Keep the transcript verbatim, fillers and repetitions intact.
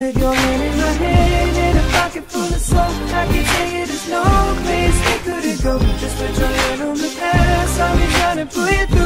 With your hand in my hand and a pocket full of soap, I can tell you there's no place we couldn't go. Just put your hand on the past, I'll be trying to pull you through.